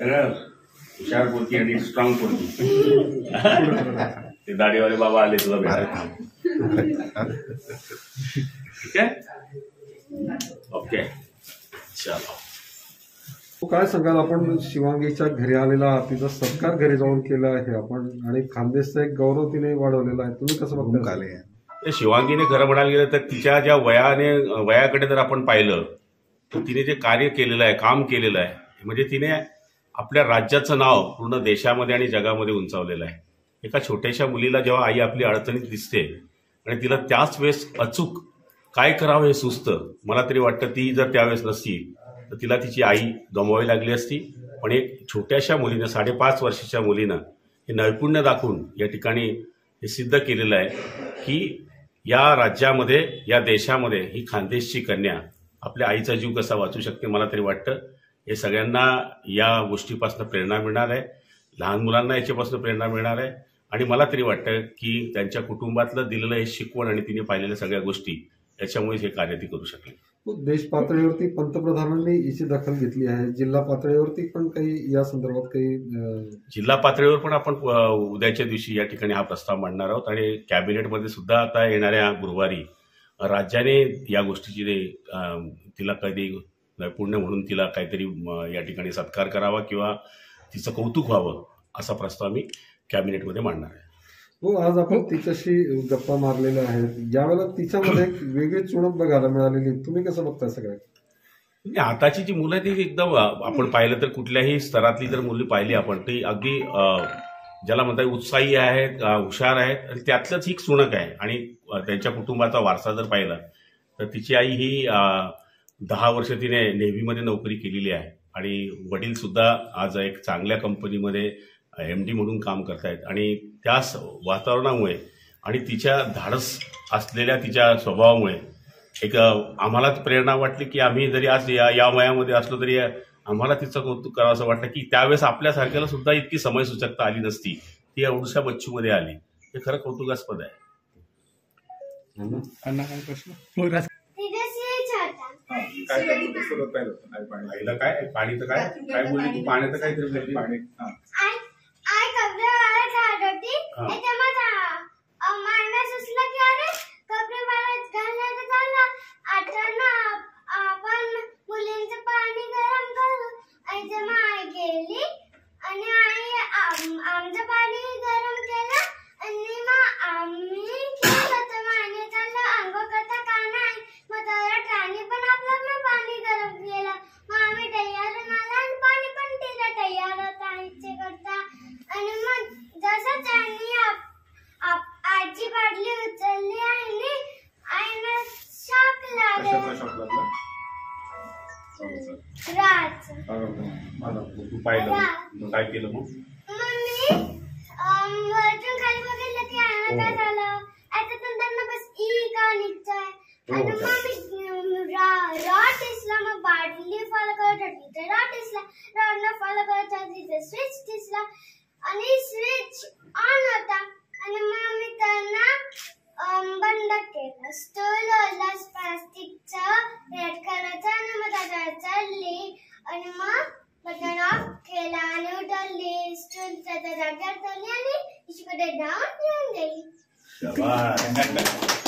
सगळं हुशार पोरगी आणि स्ट्रॉंग पोरगी. ते दाढीवाले बाबा आले तुला भेटायला. ठीक आहे, ओके चलो. काय सांगाल, आपण शिवांगीच्या घरी आलेला आहात, तिचा सत्कार घरी जाऊन केला आहे आपण, आणि खानदेशचा एक गौरव तिने वाढवलेला आहे, तुम्ही कसं बघता? शिवांगीने खरं म्हणायला गेलं तर तिच्या ज्या वयाकडे जर आपण पाहिलं तर तिने जे कार्य केलेलं आहे, काम केलेलं आहे, म्हणजे तिने आपल्या राज्याचं नाव पूर्ण देशामध्ये आणि जगामध्ये उंचावलेलं आहे. एका छोट्याशा मुलीला जेव्हा आई आपली अडचणीत दिसते आणि तिला त्याच वेळेस अचूक काय करावं हे सुचतं, मला तरी वाटतं ती जर त्यावेळेस नसती तर तिला तिची आई गमवावी लागली असती. पण एक छोट्याशा मुलीनं, 5.5 वर्षाच्या मुलीनं हे नैपुण्य दाखवून या ठिकाणी हे सिद्ध केलेलं आहे की या राज्यामध्ये, या देशामध्ये ही खानदेशची कन्या आपल्या आईचा जीव कसा वाचू शकते. मला तरी वाटतं हे सगळ्यांना या गोष्टीपासून प्रेरणा मिळणार आहे, लहान मुलांना याच्यापासून प्रेरणा मिळणार आहे. आणि मला तरी वाटतं की त्यांच्या कुटुंबातलं दिलेलं हे शिकवण आणि तिने पाहिलेल्या सगळ्या गोष्टी याच्यामुळेच हे कार्य ती करू शकली. देश पातळीवरती पंतप्रधानांनी याची दखल घेतली आहे, जिल्हा पातळीवरती पण काही या संदर्भात काही जिल्हा पातळीवर पण आपण उद्याच्या दिवशी या ठिकाणी हा प्रस्ताव मांडणार आहोत. आणि कॅबिनेटमध्ये सुद्धा आता येणाऱ्या गुरुवारी राज्याने या गोष्टीची तिला कधी नैपुण्य म्हणून तिला काहीतरी या ठिकाणी सत्कार करावा किंवा तिचं कौतुक व्हावं असा प्रस्ताव मी कॅबिनेटमध्ये मांडणार आहे. हो, आज आपण तिच्याशी गप्पा मारलेल्या आहेत, ज्यावेळेला तिच्यामध्ये एक वेगळी चुणक बघायला मिळालेली, तुम्ही कसं बघताय सगळ्यात? आताची जी मुलं ती एकदम आपण पाहिलं तर कुठल्याही स्तरातली जर मुली पाहिली आपण ती अगदी ज्याला म्हणतात उत्साही आहेत, हुशार आहेत, आणि त्यातलंच ही चुणक आहे. आणि त्यांच्या कुटुंबाचा वारसा जर पाहिला तर तिची आई ही 10 वर्ष तिने नेव्हीमध्ये नोकरी केलेली आहे आणि वडील सुद्धा आज एक चांगल्या कंपनीमध्ये MD म्हणून काम करतायत. आणि त्याच वातावरणामुळे आणि तिच्या धाडस असलेल्या तिच्या स्वभावामुळे एक आम्हाला प्रेरणा वाटली की आम्ही जरी आज या वयामध्ये असलो तरी आम्हाला तिचं कौतुक करावं असं वाटलं की त्यावेळेस आपल्यासारख्याला सुद्धा इतकी समय सूचकता आली नसती, ती एवढ्या बच्चूमध्ये आली. हे खरं कौतुकास्पद आहे. काय पाणीचं काय बोलली तू? पाण्याचं काय तरी पाणी तू पाहिलं काय केलं मग? वरतून खाली बघितलं की आहे काय झालं, याच्यातून त्यांना बस का निघतंय. आणि मग मी रॉड दिसला, मग बाटली फॉलो करत होती, तर रॉड दिसला, रॉडला फॉलो करत होती, तर स्विच दिसला आणि स्विच ऑन होता. आणि मग मी त्यांना बंद केलं. स्टूल होता प्लास्टिकचा रेड कलरचा, आणि मग त्याच्यावर चढली आणि मग बटन ऑफ केला आणि उठवली. स्टूल त्याच्या जागेवर ठेवली आणि इशकडे जाऊन येऊन गेली.